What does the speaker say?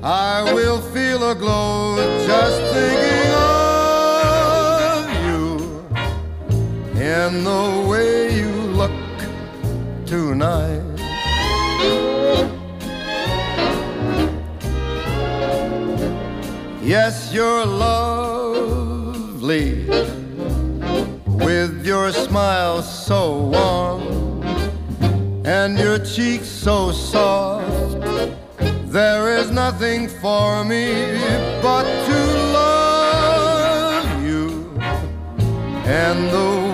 I will feel a glow just thinking of you in the way you look tonight. Yes, you're lovely with your smile so warm and your cheeks so soft. There is nothing for me but to love you and the